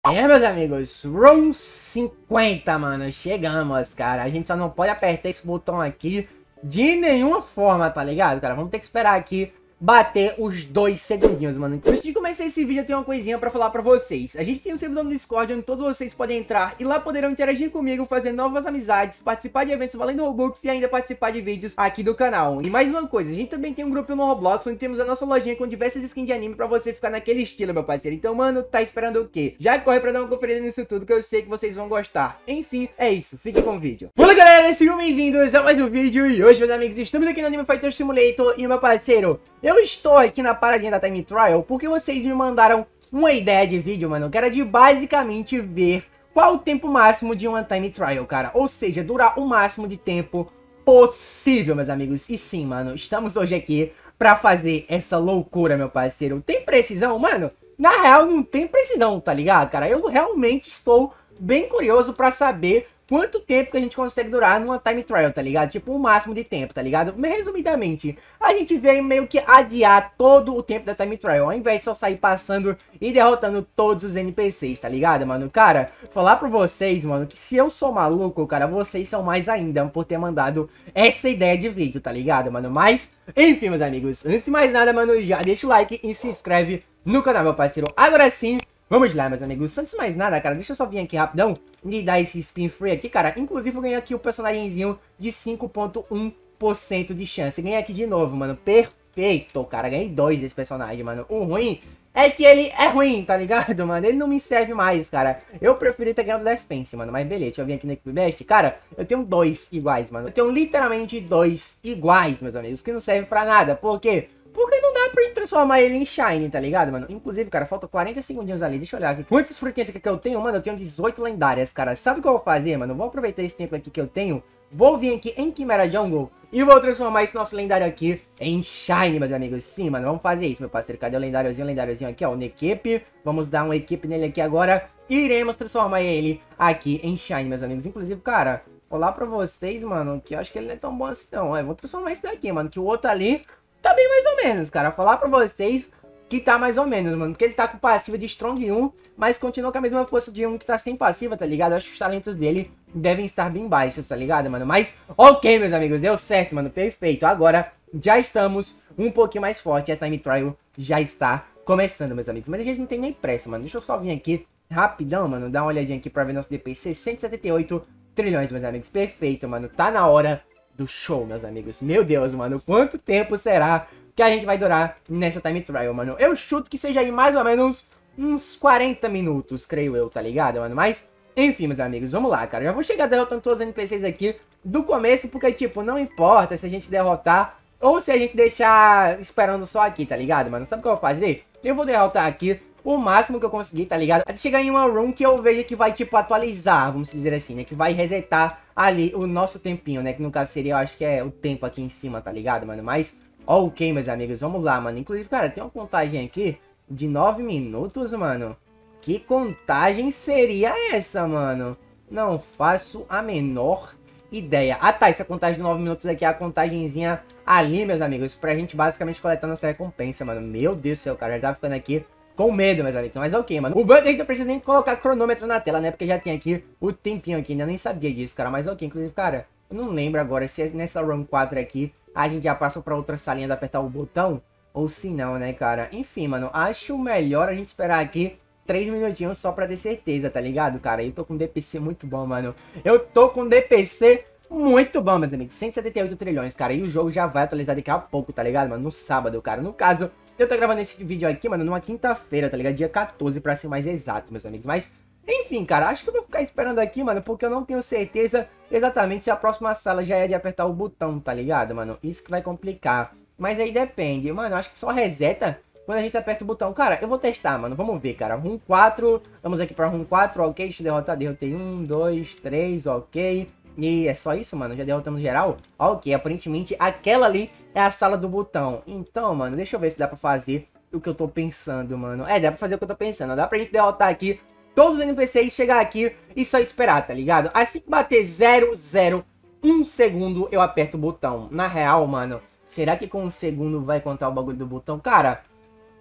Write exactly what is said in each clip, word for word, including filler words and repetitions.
É, meus amigos, Round cinquenta, mano, chegamos, cara. A gente só não pode apertar esse botão aqui de nenhuma forma, tá ligado, cara? Vamos ter que esperar aqui bater os dois segundinhos, mano. Antes de começar esse vídeo, eu tenho uma coisinha pra falar pra vocês. A gente tem um servidor no Discord, onde todos vocês podem entrar e lá poderão interagir comigo, fazer novas amizades, participar de eventos valendo Robux e ainda participar de vídeos aqui do canal. E mais uma coisa, a gente também tem um grupo no Roblox, onde temos a nossa lojinha com diversas skins de anime pra você ficar naquele estilo, meu parceiro. Então, mano, tá esperando o quê? Já corre pra dar uma conferida nisso tudo, que eu sei que vocês vão gostar. Enfim, é isso. Fique com o vídeo. Fala, galera, sejam bem-vindos a mais um vídeo. E hoje, meus amigos, estamos aqui no Anime Fighter Simulator e, meu parceiro, eu estou aqui na paradinha da Time Trial porque vocês me mandaram uma ideia de vídeo, mano, que era de basicamente ver qual o tempo máximo de uma Time Trial, cara. Ou seja, durar o máximo de tempo possível, meus amigos. E sim, mano, estamos hoje aqui pra fazer essa loucura, meu parceiro. Tem precisão? Mano, na real não tem precisão, tá ligado, cara? Eu realmente estou bem curioso pra saber quanto tempo que a gente consegue durar numa time trial, tá ligado? Tipo, o máximo de tempo, tá ligado? Resumidamente, a gente veio meio que adiar todo o tempo da time trial, ao invés de só sair passando e derrotando todos os N P Cs, tá ligado, mano? Cara, falar pra vocês, mano, que se eu sou maluco, cara, vocês são mais ainda por ter mandado essa ideia de vídeo, tá ligado, mano? Mas, enfim, meus amigos, antes de mais nada, mano, já deixa o like e se inscreve no canal, meu parceiro. Agora sim, vamos lá, meus amigos. Antes de mais nada, cara, deixa eu só vir aqui rapidão e dar esse spin free aqui, cara. Inclusive, eu ganhei aqui o personagemzinho de cinco ponto um por cento de chance. Ganhei aqui de novo, mano. Perfeito, cara. Ganhei dois desse personagem, mano. O ruim é que ele é ruim, tá ligado, mano? Ele não me serve mais, cara. Eu preferi ter ganhado Defense, mano. Mas beleza, deixa eu vir aqui no Equipe Best. Cara, eu tenho dois iguais, mano. Eu tenho literalmente dois iguais, meus amigos, que não servem pra nada. Por quê? Porque não dá pra transformar ele em Shine, tá ligado, mano? Inclusive, cara, falta quarenta segundinhos ali. Deixa eu olhar aqui. Quantas frutinhas que eu tenho, mano? Eu tenho dezoito lendárias, cara. Sabe o que eu vou fazer, mano? Eu vou aproveitar esse tempo aqui que eu tenho. Vou vir aqui em Chimera Jungle e vou transformar esse nosso lendário aqui em Shine, meus amigos. Sim, mano, vamos fazer isso, meu parceiro. Cadê o lendáriozinho? O lendáriozinho aqui, ó, no equipe. Vamos dar uma equipe nele aqui agora. E iremos transformar ele aqui em Shine, meus amigos. Inclusive, cara, vou falar pra vocês, mano, que eu acho que ele não é tão bom assim, não. Eu vou transformar esse daqui, mano, que o outro ali tá bem mais ou menos, cara. Falar pra vocês que tá mais ou menos, mano. Porque ele tá com passiva de Strong um, mas continua com a mesma força de um que tá sem passiva, tá ligado? Eu acho que os talentos dele devem estar bem baixos, tá ligado, mano? Mas, ok, meus amigos, deu certo, mano. Perfeito. Agora, já estamos um pouquinho mais forte. A Time Trial já está começando, meus amigos. Mas a gente não tem nem pressa, mano. Deixa eu só vir aqui rapidão, mano. Dar uma olhadinha aqui pra ver nosso D P C. cento e setenta e oito trilhões, meus amigos. Perfeito, mano. Tá na hora do show, meus amigos. Meu Deus, mano, quanto tempo será que a gente vai durar nessa time trial, mano? Eu chuto que seja aí mais ou menos uns quarenta minutos, creio eu, tá ligado, mano? Mas, enfim, meus amigos, vamos lá, cara. Já vou chegar derrotando todos os N P Cs aqui do começo, porque, tipo, não importa se a gente derrotar ou se a gente deixar esperando só aqui, tá ligado, mano? Sabe o que eu vou fazer? Eu vou derrotar aqui o máximo que eu conseguir, tá ligado? Até chegar em uma room que eu veja que vai, tipo, atualizar, vamos dizer assim, né? Que vai resetar ali o nosso tempinho, né? Que no caso seria, eu acho que é o tempo aqui em cima, tá ligado, mano? Mas, ok, meus amigos, vamos lá, mano. Inclusive, cara, tem uma contagem aqui de nove minutos, mano. Que contagem seria essa, mano? Não faço a menor ideia. Ah, tá, essa contagem de nove minutos aqui é a contagenzinha ali, meus amigos, pra gente basicamente coletar nossa recompensa, mano. Meu Deus do céu, cara, já tá ficando aqui com medo, meus amigos, mas ok, mano. O banco a gente não precisa nem colocar cronômetro na tela, né? Porque já tem aqui o tempinho aqui, ainda nem sabia disso, cara. Mas ok, inclusive, cara, eu não lembro agora se é nessa run quatro aqui a gente já passa pra outra salinha de apertar o botão ou se não, né, cara? Enfim, mano, acho melhor a gente esperar aqui três minutinhos só pra ter certeza, tá ligado, cara? Eu tô com um D P C muito bom, mano. Eu tô com um D P C muito bom, meus amigos. cento e setenta e oito trilhões, cara. E o jogo já vai atualizar daqui a pouco, tá ligado, mano? No sábado, cara. No caso, eu tô gravando esse vídeo aqui, mano, numa quinta-feira, tá ligado? Dia quatorze, pra ser mais exato, meus amigos. Mas, enfim, cara, acho que eu vou ficar esperando aqui, mano, porque eu não tenho certeza exatamente se a próxima sala já é de apertar o botão, tá ligado, mano? Isso que vai complicar. Mas aí depende, mano, acho que só reseta quando a gente aperta o botão. Cara, eu vou testar, mano, vamos ver, cara. Run quatro, vamos aqui pra Run quatro, ok, deixa eu derrotar, derrotei um, dois, três, ok. E é só isso, mano, já derrotamos geral. Ok, aparentemente aquela ali é a sala do botão. Então, mano, deixa eu ver se dá pra fazer o que eu tô pensando, mano. É, dá pra fazer o que eu tô pensando. Dá pra gente derrotar aqui todos os N P Cs, chegar aqui e só esperar, tá ligado? Assim que bater zero, zero, um segundo, eu aperto o botão. Na real, mano, será que com um segundo vai contar o bagulho do botão? Cara,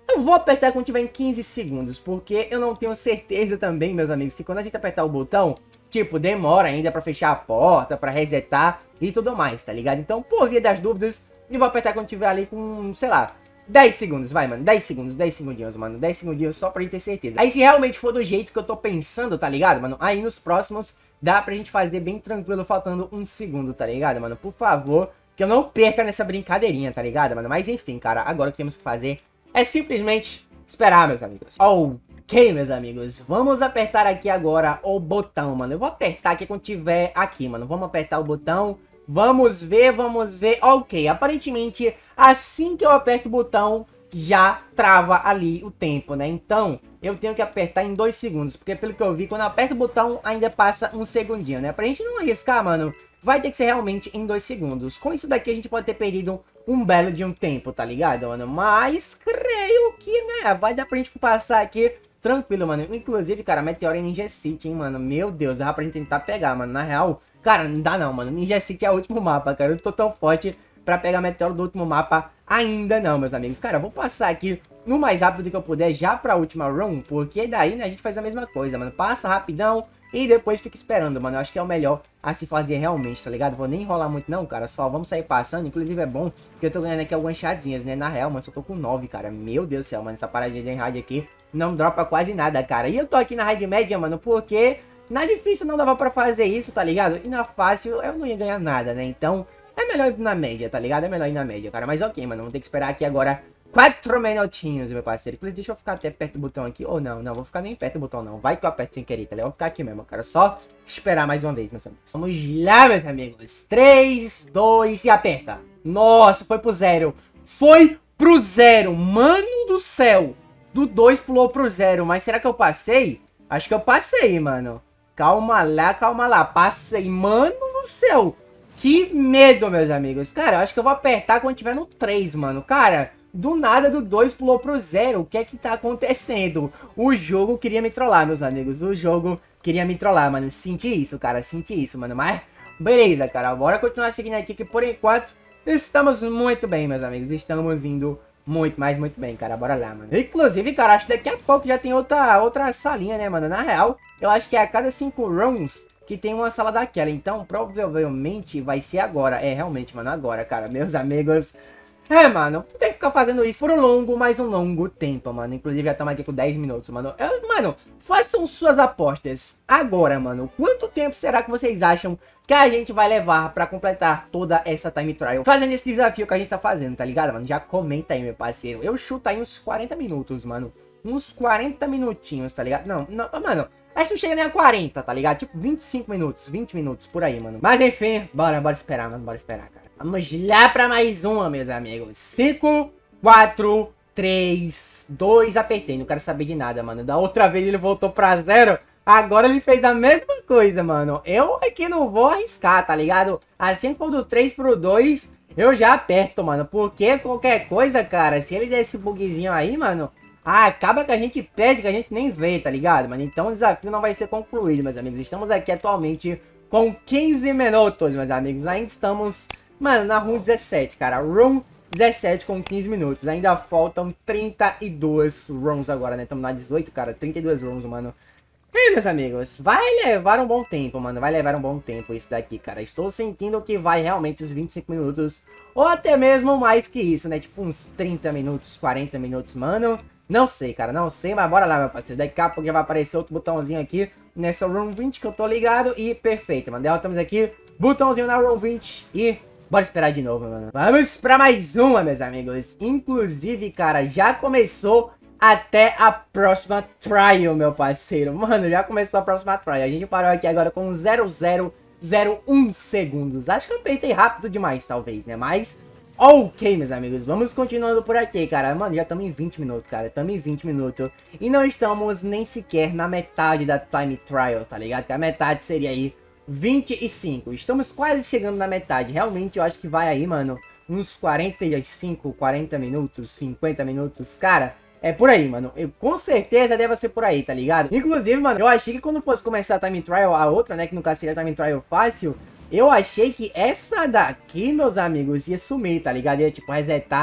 Eu vou apertar quando tiver em quinze segundos, porque eu não tenho certeza também, meus amigos, se quando a gente apertar o botão, tipo, demora ainda pra fechar a porta, pra resetar e tudo mais, tá ligado? Então, por via das dúvidas, eu vou apertar quando tiver ali com, sei lá, dez segundos, vai, mano, dez segundos, dez segundinhos, mano, dez segundinhos só pra gente ter certeza. Aí se realmente for do jeito que eu tô pensando, tá ligado, mano, aí nos próximos dá pra gente fazer bem tranquilo, faltando um segundo, tá ligado, mano? Por favor, que eu não perca nessa brincadeirinha, tá ligado, mano? Mas enfim, cara, agora o que temos que fazer é simplesmente esperar, meus amigos. Ok, meus amigos, vamos apertar aqui agora o botão, mano. Eu vou apertar aqui quando tiver aqui, mano. Vamos apertar o botão. Vamos ver, vamos ver. Ok, aparentemente, assim que eu aperto o botão, já trava ali o tempo, né? Então, eu tenho que apertar em dois segundos. Porque pelo que eu vi, quando eu aperto o botão, ainda passa um segundinho, né? Pra gente não arriscar, mano, vai ter que ser realmente em dois segundos. Com isso daqui, a gente pode ter perdido um belo de um tempo, tá ligado, mano? Mas, creio que, né, vai dar pra gente passar aqui tranquilo, mano. Inclusive, cara, Meteoro em Ninja City, hein, mano? Meu Deus, dá pra gente tentar pegar, mano. Na real, cara, não dá não, mano. Ninja City é o último mapa, cara. Eu não tô tão forte pra pegar Meteoro do último mapa ainda não, meus amigos. Cara, eu vou passar aqui no mais rápido que eu puder já pra última run, porque daí, né, a gente faz a mesma coisa, mano. Passa rapidão e depois fica esperando, mano. Eu acho que é o melhor a se fazer realmente, tá ligado? Vou nem enrolar muito não, cara. Só vamos sair passando. Inclusive é bom que eu tô ganhando aqui algumas chadinhas, né? Na real, mano, só tô com nove, cara. Meu Deus do céu, mano. Essa paradinha de enrade aqui não dropa quase nada, cara. E eu tô aqui na raid média, mano, porque na difícil não dava pra fazer isso, tá ligado? E na fácil eu não ia ganhar nada, né? Então é melhor ir na média, tá ligado? É melhor ir na média, cara. Mas ok, mano. Vamos ter que esperar aqui agora quatro minutinhos, meu parceiro. Inclusive, deixa eu ficar até perto do botão aqui. Ou não, não, vou ficar nem perto do botão, não. Vai que eu aperto sem querer, tá ligado? Vou ficar aqui mesmo, cara. Só esperar mais uma vez, meus amigos. Vamos lá, meus amigos. três, dois e aperta. Nossa, foi pro zero. Foi pro zero. Mano do céu. Do dois pulou pro zero. Mas será que eu passei? Acho que eu passei, mano. Calma lá, calma lá. Passei. Mano do céu. Que medo, meus amigos. Cara, eu acho que eu vou apertar quando tiver no três, mano. Cara, do nada do dois pulou pro zero. O que é que tá acontecendo? O jogo queria me trollar, meus amigos. O jogo queria me trollar, mano. Senti isso, cara. Senti isso, mano. Mas, beleza, cara. Bora continuar seguindo aqui, que por enquanto estamos muito bem, meus amigos. Estamos indo muito, mais muito bem, cara. Bora lá, mano. Inclusive, cara, acho que daqui a pouco já tem outra, outra salinha, né, mano? Na real, eu acho que é a cada cinco runs que tem uma sala daquela. Então, provavelmente vai ser agora. É, realmente, mano, agora, cara. Meus amigos... É, mano, tem que ficar fazendo isso por um longo, mais um longo tempo, mano. Inclusive, já estamos aqui com dez minutos, mano. Eu, mano, façam suas apostas agora, mano. Quanto tempo será que vocês acham que a gente vai levar pra completar toda essa time trial? Fazendo esse desafio que a gente tá fazendo, tá ligado, mano? Já comenta aí, meu parceiro. Eu chuto aí uns quarenta minutos, mano. Uns quarenta minutinhos, tá ligado? Não, não, mano... Acho que não chega nem a quarenta, tá ligado? Tipo, vinte e cinco minutos, vinte minutos, por aí, mano. Mas enfim, bora, bora esperar, mano, bora esperar, cara. Vamos lá pra mais uma, meus amigos. cinco, quatro, três, dois, apertei. Não quero saber de nada, mano. Da outra vez ele voltou pra zero. Agora ele fez a mesma coisa, mano. Eu aqui não vou arriscar, tá ligado? Assim que for do três pro dois, eu já aperto, mano. Porque qualquer coisa, cara, se ele der esse bugzinho aí, mano... Ah, acaba que a gente perde, que a gente nem vê, tá ligado, mano? Então o desafio não vai ser concluído, meus amigos. Estamos aqui atualmente com quinze minutos, meus amigos. Ainda estamos, mano, na run dezessete, cara. Run dezessete com quinze minutos. Ainda faltam trinta e duas runs agora, né? Estamos na dezoito, cara. trinta e duas runs, mano. E, meus amigos, vai levar um bom tempo, mano. Vai levar um bom tempo isso daqui, cara. Estou sentindo que vai realmente os vinte e cinco minutos. Ou até mesmo mais que isso, né? Tipo uns trinta minutos, quarenta minutos, mano. Não sei, cara, não sei, mas bora lá, meu parceiro. Daqui a pouco já vai aparecer outro botãozinho aqui nessa run vinte que eu tô ligado. E perfeito, mano. Estamos aqui, botãozinho na run vinte e bora esperar de novo, mano. Vamos pra mais uma, meus amigos. Inclusive, cara, já começou até a próxima trial, meu parceiro. Mano, já começou a próxima trial. A gente parou aqui agora com zero vírgula zero zero um segundos. Acho que eu apertei rápido demais, talvez, né? Mas... ok, meus amigos, vamos continuando por aqui, cara. Mano, já estamos em vinte minutos, cara. Estamos em vinte minutos. E não estamos nem sequer na metade da time trial, tá ligado? Que a metade seria aí vinte e cinco. Estamos quase chegando na metade. Realmente, eu acho que vai aí, mano, uns quarenta e cinco, quarenta minutos, cinquenta minutos. Cara, é por aí, mano. Eu, com certeza deve ser por aí, tá ligado? Inclusive, mano, eu achei que quando fosse começar a time trial, a outra, né, que no caso seria a time trial fácil... Eu achei que essa daqui, meus amigos, ia sumir, tá ligado? Ia, tipo, resetar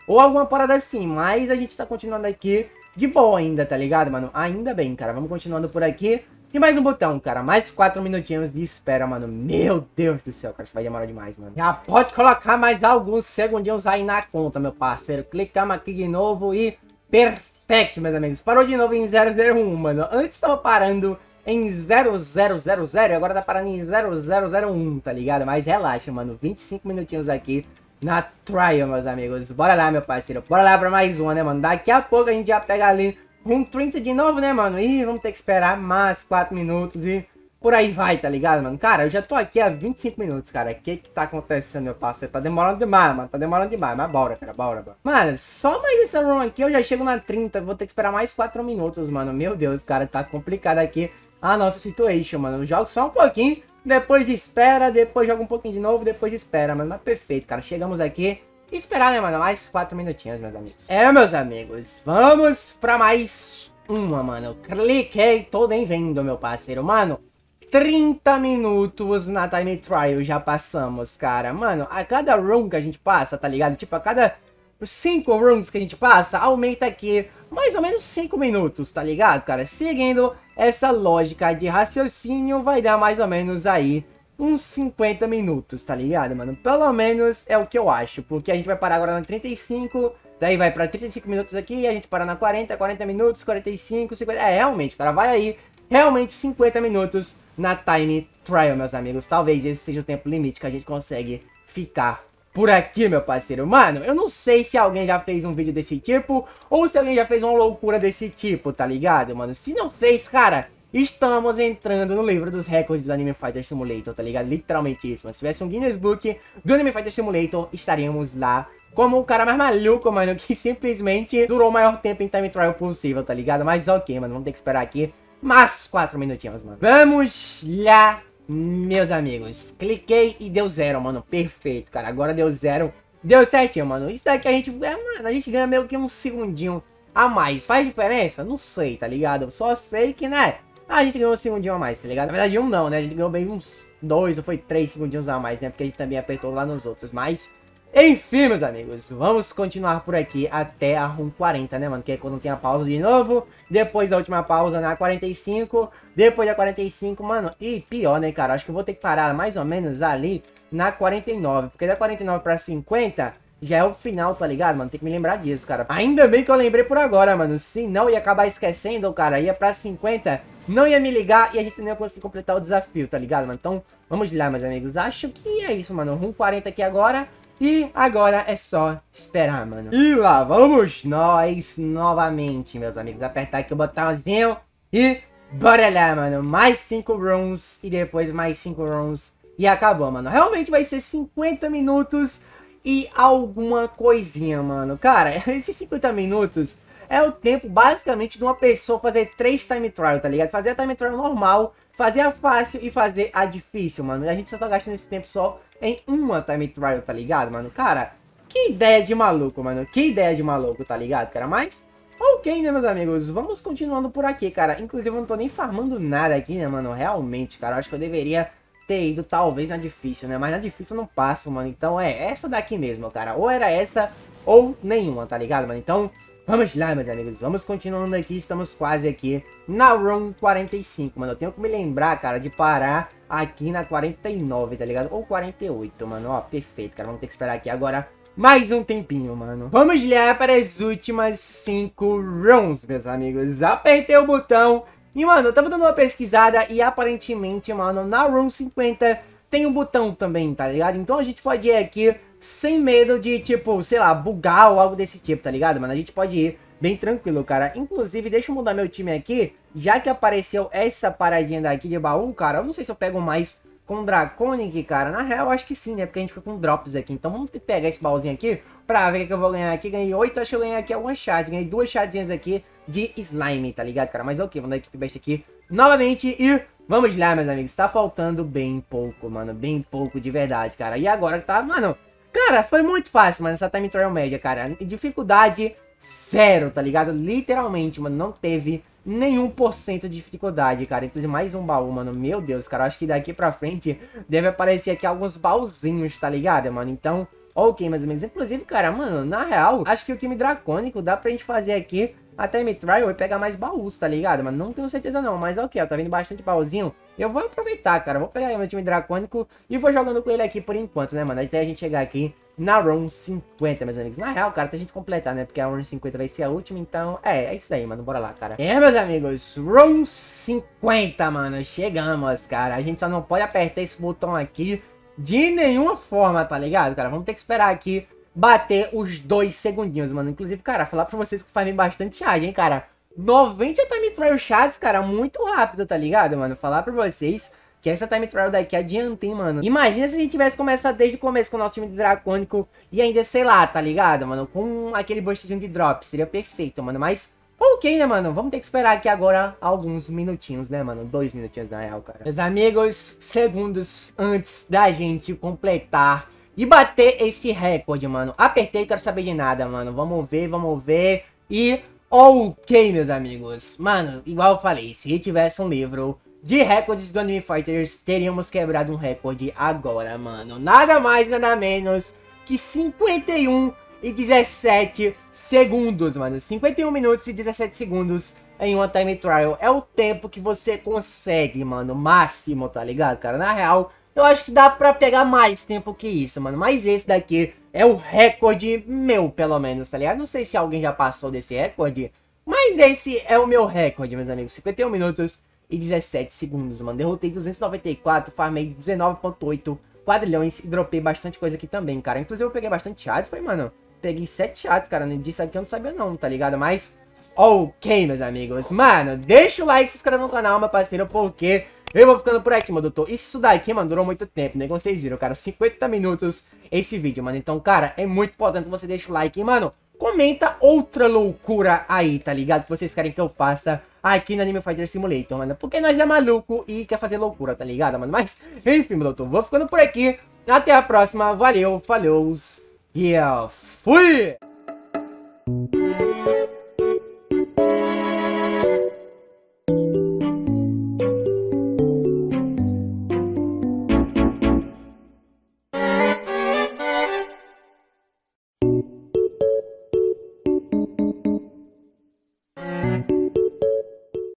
ou alguma parada assim. Mas a gente tá continuando aqui de boa ainda, tá ligado, mano? Ainda bem, cara. Vamos continuando por aqui. E mais um botão, cara. Mais quatro minutinhos de espera, mano. Meu Deus do céu, cara. Isso vai demorar demais, mano. Já pode colocar mais alguns segundinhos aí na conta, meu parceiro. Clicamos aqui de novo e... perfeito, meus amigos. Parou de novo em zero zero um, mano. Antes tava parando em zero zero zero zero e agora tá parando em zero zero zero um, tá ligado? Mas relaxa, mano. vinte e cinco minutinhos aqui na trial, meus amigos. Bora lá, meu parceiro. Bora lá pra mais uma, né, mano? Daqui a pouco a gente já pega ali um trinta de novo, né, mano? E vamos ter que esperar mais quatro minutos e por aí vai, tá ligado, mano? Cara, eu já tô aqui há vinte e cinco minutos, cara. O que que tá acontecendo, meu parceiro? Tá demorando demais, mano. Tá demorando demais. Mas bora, cara. Bora, bora. Mano, só mais essa run aqui eu já chego na trinta. Vou ter que esperar mais quatro minutos, mano. Meu Deus, cara. Tá complicado aqui a nossa situation, mano. Eu jogo só um pouquinho, depois espera, depois joga um pouquinho de novo, depois espera, mano. Mas perfeito, cara. Chegamos aqui. E esperar, né, mano? Mais quatro minutinhos, meus amigos. É, meus amigos. Vamos pra mais uma, mano. Cliquei, tô nem vendo, meu parceiro. Mano, trinta minutos na time trial já passamos, cara. Mano, a cada run que a gente passa, tá ligado? Tipo, a cada cinco runs que a gente passa, aumenta aqui mais ou menos cinco minutos, tá ligado, cara? Seguindo essa lógica de raciocínio, vai dar mais ou menos aí uns cinquenta minutos, tá ligado, mano? Pelo menos é o que eu acho, porque a gente vai parar agora na trinta e cinco, daí vai pra trinta e cinco minutos aqui, a gente para na quarenta, quarenta minutos, quarenta e cinco, cinquenta... É, realmente, cara, vai aí, realmente cinquenta minutos na time trial, meus amigos. Talvez esse seja o tempo limite que a gente consegue ficar por aqui, meu parceiro. Mano, eu não sei se alguém já fez um vídeo desse tipo, ou se alguém já fez uma loucura desse tipo, tá ligado, mano? Se não fez, cara... Estamos entrando no livro dos recordes do Anime Fighter Simulator, tá ligado? Literalmente isso, mas se tivesse um Guinness Book do Anime Fighter Simulator, estaríamos lá como o cara mais maluco, mano, que simplesmente durou o maior tempo em time trial possível, tá ligado? Mas ok, mano, vamos ter que esperar aqui mais quatro minutinhos, mano. Vamos lá, meus amigos. Cliquei e deu zero, mano. Perfeito, cara. Agora deu zero. Deu certinho, mano. Isso daqui a gente, é, mano, a gente ganha meio que um segundinho a mais. Faz diferença? Não sei, tá ligado? Eu só sei que, né... a gente ganhou um segundinho a mais, tá ligado? Na verdade, um não, né? A gente ganhou bem uns dois ou foi três segundinhos a mais, né? Porque a gente também apertou lá nos outros. Mas, enfim, meus amigos. Vamos continuar por aqui até a run quarenta, né, mano? Que é quando tem a pausa de novo. Depois da última pausa na quarenta e cinco. Depois da quarenta e cinco, mano. E pior, né, cara? Acho que eu vou ter que parar mais ou menos ali na quarenta e nove. Porque da quarenta e nove pra cinquenta... já é o final, tá ligado, mano? Tem que me lembrar disso, cara. Ainda bem que eu lembrei por agora, mano. Se não, ia acabar esquecendo, cara. Ia pra cinquenta, não ia me ligar e a gente não ia conseguir completar o desafio, tá ligado, mano? Então, vamos lá, meus amigos. Acho que é isso, mano. Run quarenta aqui agora. E agora é só esperar, mano. E lá vamos nós novamente, meus amigos. Apertar aqui o botãozinho e bora lá, mano. Mais cinco runs e depois mais cinco runs. E acabou, mano. Realmente vai ser cinquenta minutos... e alguma coisinha, mano. Cara, esses cinquenta minutos é o tempo, basicamente, de uma pessoa fazer três time trial, tá ligado? Fazer a time trial normal, fazer a fácil e fazer a difícil, mano. E a gente só tá gastando esse tempo só em uma time trial, tá ligado, mano? Cara, que ideia de maluco, mano. Que ideia de maluco, tá ligado, cara? Mas, ok, né, meus amigos? Vamos continuando por aqui, cara. Inclusive, eu não tô nem farmando nada aqui, né, mano? Realmente, cara, eu acho que eu deveria... ter ido talvez na difícil, né? Mas na difícil eu não passo, mano. Então é essa daqui mesmo, cara. Ou era essa ou nenhuma, tá ligado, mano? Então vamos lá, meus amigos. Vamos continuando aqui. Estamos quase aqui na run quarenta e cinco, mano. Eu tenho que me lembrar, cara, de parar aqui na quarenta e nove, tá ligado? Ou quarenta e oito, mano. Ó, perfeito, cara. Vamos ter que esperar aqui agora mais um tempinho, mano. Vamos lá para as últimas cinco runs, meus amigos. Apertei o botão. E, mano, eu tava dando uma pesquisada e aparentemente, mano, na run cinquenta tem um botão também, tá ligado? Então a gente pode ir aqui sem medo de, tipo, sei lá, bugar ou algo desse tipo, tá ligado, mano? A gente pode ir bem tranquilo, cara. Inclusive, deixa eu mudar meu time aqui, já que apareceu essa paradinha daqui de baú, cara. Eu não sei se eu pego mais com Draconic, cara. Na real, eu acho que sim, né? Porque a gente fica com drops aqui. Então vamos pegar esse baúzinho aqui pra ver o que eu vou ganhar aqui. Ganhei oito, acho que eu ganhei aqui algumas chats. Ganhei duas chatzinhas aqui de slime, tá ligado, cara? Mas ok, vamos dar a equipe besta aqui novamente e vamos lá, meus amigos. Tá faltando bem pouco, mano. Bem pouco de verdade, cara. E agora tá, mano... cara, foi muito fácil, mano, essa time trial média, cara. Dificuldade zero, tá ligado? Literalmente, mano, não teve nenhum por cento de dificuldade, cara. Inclusive mais um baú, mano. Meu Deus, cara, acho que daqui pra frente deve aparecer aqui alguns baúzinhos, tá ligado, mano? Então... ok, mais ou menos. Inclusive, cara, mano, na real, acho que o time dracônico dá pra gente fazer aqui a time trial e pegar mais baús, tá ligado? Mas não tenho certeza não, mas ok, ó, tá vindo bastante baúzinho. Eu vou aproveitar, cara, vou pegar aí meu time dracônico e vou jogando com ele aqui por enquanto, né, mano? Até a gente chegar aqui na round cinquenta, meus amigos. Na real, cara, até a gente completar, né? Porque a round cinquenta vai ser a última, então... É, é isso aí, mano. Bora lá, cara. É, meus amigos. round cinquenta, mano. Chegamos, cara. A gente só não pode apertar esse botão aqui de nenhuma forma, tá ligado, cara? Vamos ter que esperar aqui bater os dois segundinhos, mano. Inclusive, cara, falar pra vocês que fazem bastante charge, hein, cara. noventa time trial chats, cara, muito rápido, tá ligado, mano? Falar pra vocês... que essa time trial daqui adianta, hein, mano. Imagina se a gente tivesse começado desde o começo com o nosso time de dracônico e ainda, sei lá, tá ligado, mano? Com aquele boostzinho de drop. Seria perfeito, mano. Mas, ok, né, mano? Vamos ter que esperar aqui agora alguns minutinhos, né, mano? Dois minutinhos na real, cara. Meus amigos, segundos antes da gente completar e bater esse recorde, mano. Apertei, quero saber de nada, mano. Vamos ver, vamos ver. E, ok, meus amigos. Mano, igual eu falei, se tivesse um livro de recordes do Anime Fighters, teríamos quebrado um recorde agora, mano. Nada mais, nada menos que cinquenta e um e dezessete segundos, mano. cinquenta e um minutos e dezessete segundos em uma time trial. É o tempo que você consegue, mano. Máximo, tá ligado, cara? Na real, eu acho que dá pra pegar mais tempo que isso, mano. Mas esse daqui é o recorde meu, pelo menos, tá ligado? Não sei se alguém já passou desse recorde, mas esse é o meu recorde, meus amigos. cinquenta e um minutos e dezessete segundos, mano. Derrotei duzentos e noventa e quatro, farmei dezenove ponto oito quadrilhões e dropei bastante coisa aqui também, cara. Inclusive eu peguei bastante chat, foi, mano. Peguei sete chats, cara. Disso aqui eu não sabia não, tá ligado? Mas, ok, meus amigos. Mano, deixa o like, se inscreve no canal, meu parceiro, porque eu vou ficando por aqui, meu doutor. Isso daqui, mano, durou muito tempo, né? Como vocês viram, cara. cinquenta minutos esse vídeo, mano. Então, cara, é muito importante que você deixe o like, e, mano, comenta outra loucura aí, tá ligado? Que vocês querem que eu faça aqui no Anime Fighter Simulator, mano. Porque nós é maluco e quer fazer loucura, tá ligado, mano? Mas, enfim, meu doutor, vou ficando por aqui. Até a próxima. Valeu, falou. E eu fui!